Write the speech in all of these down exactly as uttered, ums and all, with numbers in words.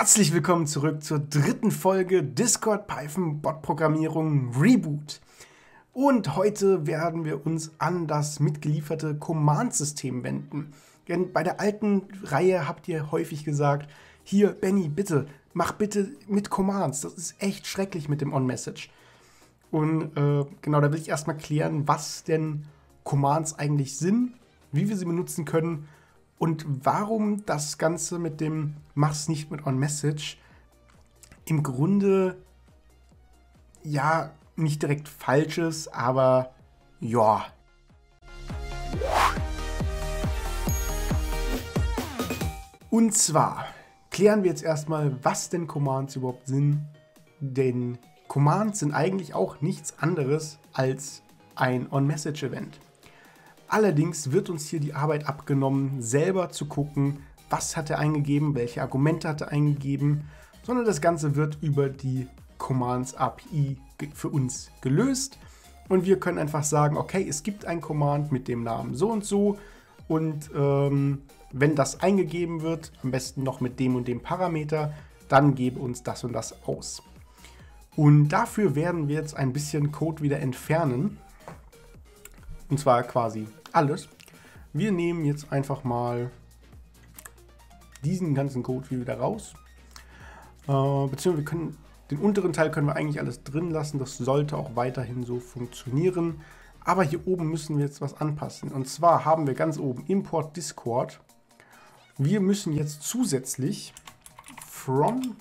Herzlich willkommen zurück zur dritten Folge Discord Python Bot Programmierung Reboot. Und heute werden wir uns an das mitgelieferte Command-System wenden. Denn bei der alten Reihe habt ihr häufig gesagt, hier Benny, bitte, mach bitte mit Commands. Das ist echt schrecklich mit dem On-Message. Und äh, genau, da will ich erstmal klären, was denn Commands eigentlich sind, wie wir sie benutzen können und warum das Ganze mit dem Mach's nicht mit On-Message im Grunde ja nicht direkt falsch ist, aber ja. Und zwar klären wir jetzt erstmal, was denn Commands überhaupt sind, denn Commands sind eigentlich auch nichts anderes als ein On-Message-Event. Allerdings wird uns hier die Arbeit abgenommen, selber zu gucken, was hat er eingegeben, welche Argumente hat er eingegeben, sondern das Ganze wird über die Commands A P I für uns gelöst und wir können einfach sagen, okay, es gibt ein Command mit dem Namen so und so und ähm, wenn das eingegeben wird, am besten noch mit dem und dem Parameter, dann gebe uns das und das aus. Und dafür werden wir jetzt ein bisschen Code wieder entfernen. Und zwar quasi alles. Wir nehmen jetzt einfach mal diesen ganzen Code wieder raus. Äh, beziehungsweise wir können, den unteren Teil können wir eigentlich alles drin lassen. Das sollte auch weiterhin so funktionieren. Aber hier oben müssen wir jetzt was anpassen. Und zwar haben wir ganz oben Import Discord. Wir müssen jetzt zusätzlich from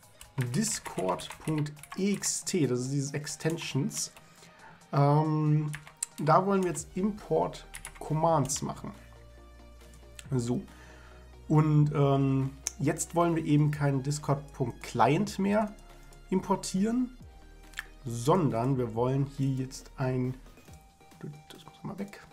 discord.ext, das ist dieses Extensions, ähm, da wollen wir jetzt Import Commands machen. So. Und ähm, jetzt wollen wir eben keinen Discord.client mehr importieren, sondern wir wollen hier jetzt ein, das muss mal weg,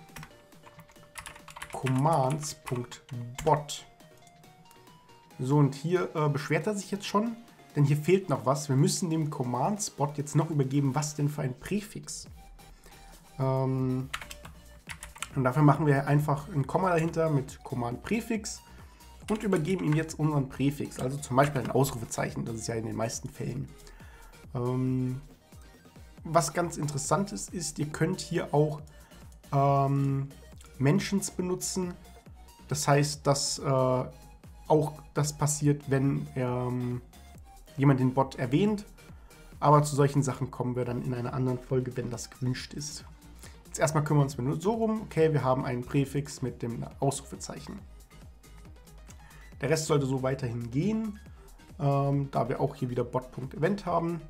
Commands.bot. So, und hier äh, beschwert er sich jetzt schon, denn hier fehlt noch was. Wir müssen dem Commands-Bot jetzt noch übergeben, was denn für ein Präfix. Ähm, und dafür machen wir einfach ein Komma dahinter mit Command-Präfix und übergeben ihm jetzt unseren Präfix. Also zum Beispiel ein Ausrufezeichen, das ist ja in den meisten Fällen. Ähm, was ganz interessant ist, ist, ihr könnt hier auch ähm, Mentions benutzen. Das heißt, dass äh, auch das passiert, wenn ähm, jemand den Bot erwähnt. Aber zu solchen Sachen kommen wir dann in einer anderen Folge, wenn das gewünscht ist. Jetzt erstmal kümmern wir uns nur so rum. Okay, wir haben einen Präfix mit dem Ausrufezeichen. Der Rest sollte so weiterhin gehen, ähm, da wir auch hier wieder bot.event haben.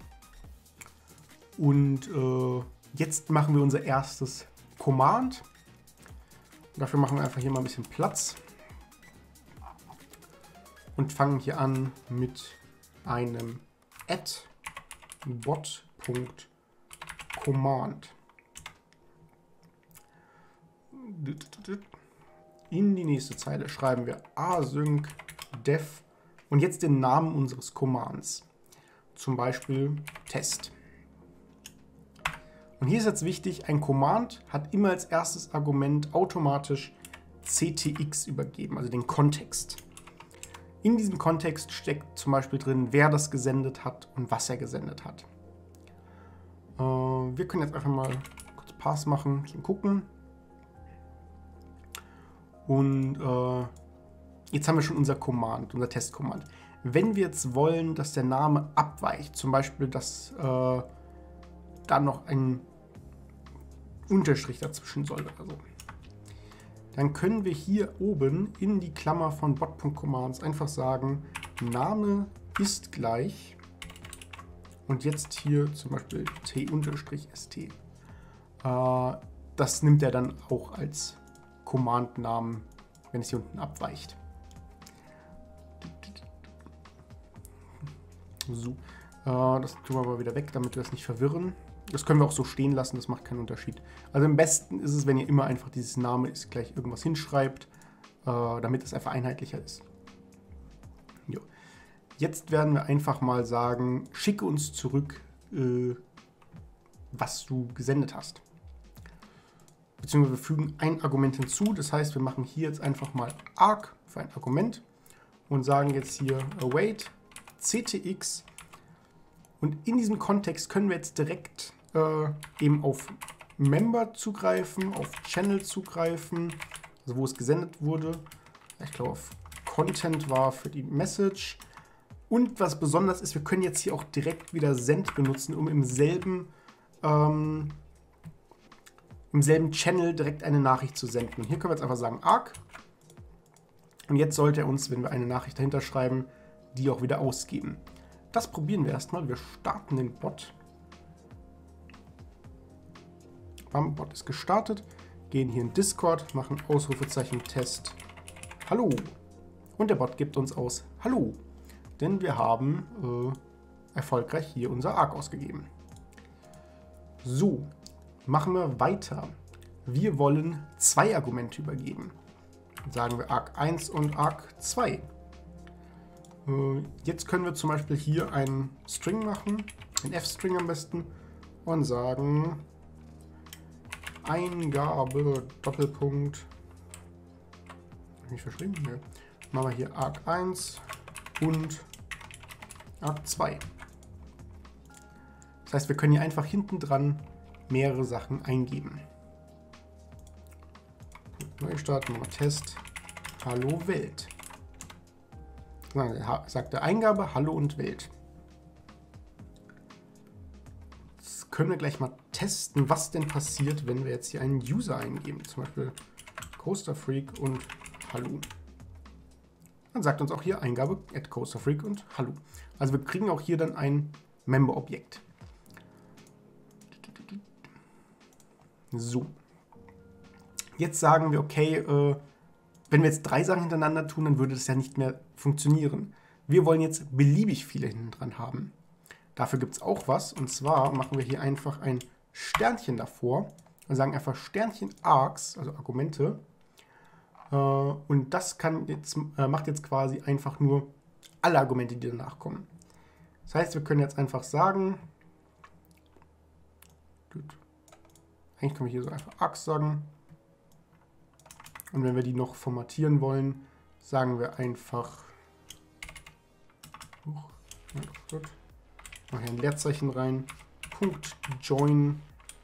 Und äh, jetzt machen wir unser erstes Command. Dafür machen wir einfach hier mal ein bisschen Platz. Und fangen hier an mit einem add bot.command. In die nächste Zeile schreiben wir async def und jetzt den Namen unseres Commands. Zum Beispiel Test. Und hier ist jetzt wichtig, ein Command hat immer als erstes Argument automatisch C T X übergeben, also den Kontext. In diesem Kontext steckt zum Beispiel drin, wer das gesendet hat und was er gesendet hat. Äh, wir können jetzt einfach mal kurz Pass machen und gucken. Und äh, jetzt haben wir schon unser Command, unser Test-Command. Wenn wir jetzt wollen, dass der Name abweicht, zum Beispiel, dass äh, da noch ein Unterstrich dazwischen soll oder so, dann können wir hier oben in die Klammer von bot.commands einfach sagen, Name ist gleich und jetzt hier zum Beispiel t-st. Äh, das nimmt er dann auch als Command-Namen, wenn es hier unten abweicht. So, äh, das tun wir aber wieder weg, damit wir das nicht verwirren. Das können wir auch so stehen lassen, das macht keinen Unterschied. Also am besten ist es, wenn ihr immer einfach dieses Name ist gleich irgendwas hinschreibt, äh, damit es einfach einheitlicher ist. Jo. Jetzt werden wir einfach mal sagen, schicke uns zurück, äh, was du gesendet hast. Beziehungsweise wir fügen ein Argument hinzu, das heißt, wir machen hier jetzt einfach mal arg für ein Argument und sagen jetzt hier await C T X. Und in diesem Kontext können wir jetzt direkt äh, eben auf Member zugreifen, auf Channel zugreifen, also wo es gesendet wurde. Ich glaube, auf Content war für die Message. Und was besonders ist, wir können jetzt hier auch direkt wieder Send benutzen, um im selben, ähm, im selben Channel direkt eine Nachricht zu senden. Und hier können wir jetzt einfach sagen Arc. Und jetzt sollte er uns, wenn wir eine Nachricht dahinter schreiben, die auch wieder ausgeben. Das probieren wir erstmal. Wir starten den Bot. Bam, Bot ist gestartet. Gehen hier in Discord, machen Ausrufezeichen Test. Hallo. Und der Bot gibt uns aus Hallo. Denn wir haben äh, erfolgreich hier unser Arc ausgegeben. So, machen wir weiter. Wir wollen zwei Argumente übergeben. Sagen wir Arc eins und Arc zwei. Äh, jetzt können wir zum Beispiel hier einen String machen, einen F-String am besten, und sagen Eingabe, Doppelpunkt. Habe ich nicht verschrieben? Ne. Machen wir hier Arc eins und Arc zwei. Das heißt, wir können hier einfach hinten dran mehrere Sachen eingeben. Neu starten, mal Test. Hallo Welt. Sagt der Eingabe Hallo und Welt. Jetzt können wir gleich mal testen, was denn passiert, wenn wir jetzt hier einen User eingeben. Zum Beispiel Coasterfreak und Hallo. Dann sagt uns auch hier Eingabe at Coasterfreak und Hallo. Also wir kriegen auch hier dann ein Member-Objekt. So. Jetzt sagen wir, okay, äh, wenn wir jetzt drei Sachen hintereinander tun, dann würde das ja nicht mehr funktionieren. Wir wollen jetzt beliebig viele hinten dran haben. Dafür gibt es auch was. Und zwar machen wir hier einfach ein Sternchen davor und sagen einfach Sternchen Arcs, also Argumente. Äh, und das kann jetzt, äh, macht jetzt quasi einfach nur alle Argumente, die danach kommen. Das heißt, wir können jetzt einfach sagen, gut, eigentlich können wir hier so einfach Arcs sagen. Und wenn wir die noch formatieren wollen, sagen wir einfach, uh, gut, machen hier ein Leerzeichen rein, Punkt Join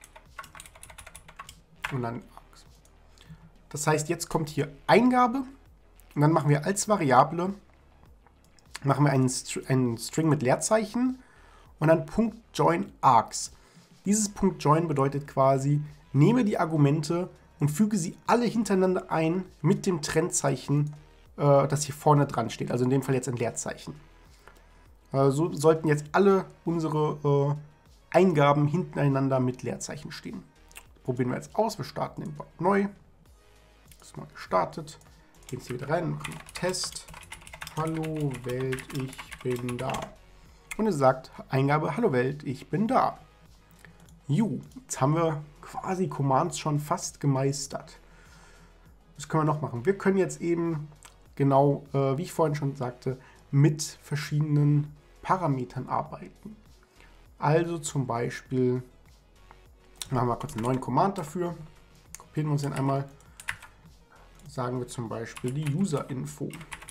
und dann Arcs. Das heißt, jetzt kommt hier Eingabe und dann machen wir als Variable, machen wir einen, Str einen String mit Leerzeichen und dann Punkt Join Arcs. Dieses Punkt Join bedeutet quasi, nehme die Argumente und füge sie alle hintereinander ein mit dem Trennzeichen, äh, das hier vorne dran steht. Also in dem Fall jetzt ein Leerzeichen. Äh, so sollten jetzt alle unsere äh, Eingaben hintereinander mit Leerzeichen stehen. Probieren wir jetzt aus. Wir starten den Bot neu. Ist mal gestartet. Gehen jetzt hier wieder rein, machen Test. Hallo Welt, ich bin da. Und es sagt Eingabe, hallo Welt, ich bin da. Jo, jetzt haben wir quasi Commands schon fast gemeistert. Was können wir noch machen? Wir können jetzt eben genau, äh, wie ich vorhin schon sagte, mit verschiedenen Parametern arbeiten. Also zum Beispiel, machen wir kurz einen neuen Command dafür. Kopieren wir uns den einmal. Sagen wir zum Beispiel die User-Info.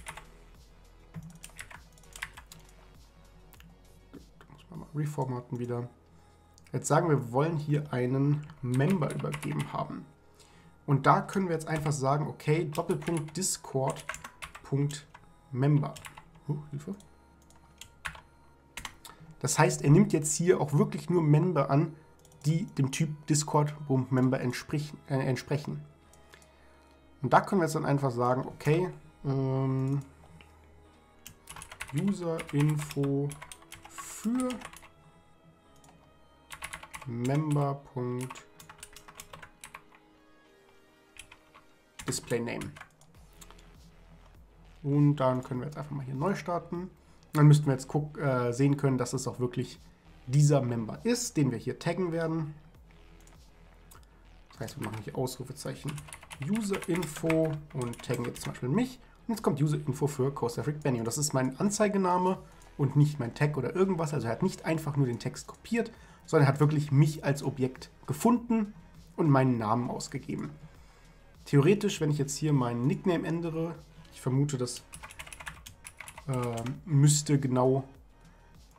Da muss man mal reformaten wieder. Jetzt sagen wir, wir wollen hier einen Member übergeben haben. Und da können wir jetzt einfach sagen, okay, Doppelpunkt Discord.member. Uh, Hilfe. Das heißt, er nimmt jetzt hier auch wirklich nur Member an, die dem Typ Discord.member entsprechen, äh, entsprechen. Und da können wir jetzt dann einfach sagen, okay, ähm, User-Info für Member.DisplayName. Und dann können wir jetzt einfach mal hier neu starten. Dann müssten wir jetzt guck, äh, sehen können, dass es auch wirklich dieser Member ist, den wir hier taggen werden. Das heißt, wir machen hier Ausrufezeichen User-Info und taggen jetzt zum Beispiel mich. Und jetzt kommt User-Info für Coasterfreak Benny. Und das ist mein Anzeigename und nicht mein Tag oder irgendwas. Also er hat nicht einfach nur den Text kopiert, sondern er hat wirklich mich als Objekt gefunden und meinen Namen ausgegeben. Theoretisch, wenn ich jetzt hier meinen Nickname ändere, ich vermute, das äh, müsste genau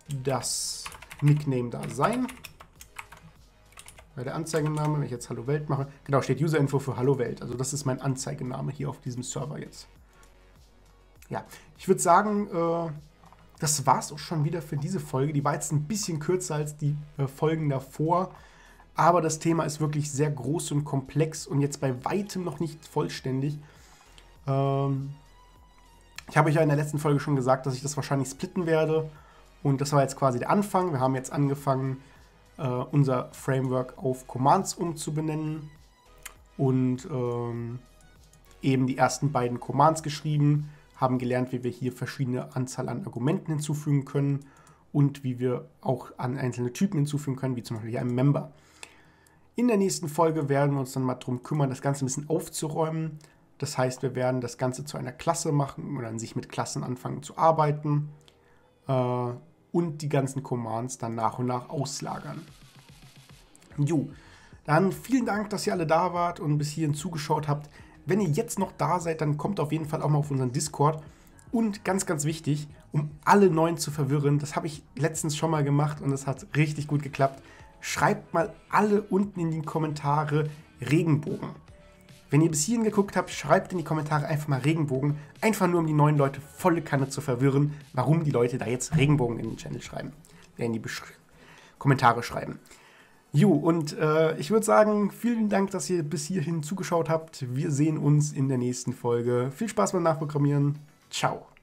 das Nickname da sein. Bei der Anzeigename, wenn ich jetzt Hallo Welt mache, genau, steht User-Info für Hallo Welt. Also das ist mein Anzeigename hier auf diesem Server jetzt. Ja, ich würde sagen, äh, das war es auch schon wieder für diese Folge. Die war jetzt ein bisschen kürzer als die äh, Folgen davor. Aber das Thema ist wirklich sehr groß und komplex und jetzt bei weitem noch nicht vollständig. Ähm, ich habe euch ja in der letzten Folge schon gesagt, dass ich das wahrscheinlich splitten werde. Und das war jetzt quasi der Anfang. Wir haben jetzt angefangen, äh, unser Framework auf Commands umzubenennen. Und ähm, eben die ersten beiden Commands geschrieben. Haben gelernt, wie wir hier verschiedene Anzahl an Argumenten hinzufügen können. Und wie wir auch an einzelne Typen hinzufügen können, wie zum Beispiel hier einen Member. In der nächsten Folge werden wir uns dann mal darum kümmern, das Ganze ein bisschen aufzuräumen. Das heißt, wir werden das Ganze zu einer Klasse machen oder an sich mit Klassen anfangen zu arbeiten äh, und die ganzen Commands dann nach und nach auslagern. Jo, dann vielen Dank, dass ihr alle da wart und bis hierhin zugeschaut habt. Wenn ihr jetzt noch da seid, dann kommt auf jeden Fall auch mal auf unseren Discord. Und ganz, ganz wichtig, um alle Neuen zu verwirren, das habe ich letztens schon mal gemacht und das hat richtig gut geklappt. Schreibt mal alle unten in die Kommentare Regenbogen. Wenn ihr bis hierhin geguckt habt, schreibt in die Kommentare einfach mal Regenbogen. Einfach nur, um die neuen Leute volle Kanne zu verwirren, warum die Leute da jetzt Regenbogen in den Channel schreiben. Äh, in die Besch Kommentare schreiben. Jo, und äh, ich würde sagen, vielen Dank, dass ihr bis hierhin zugeschaut habt. Wir sehen uns in der nächsten Folge. Viel Spaß beim Nachprogrammieren. Ciao.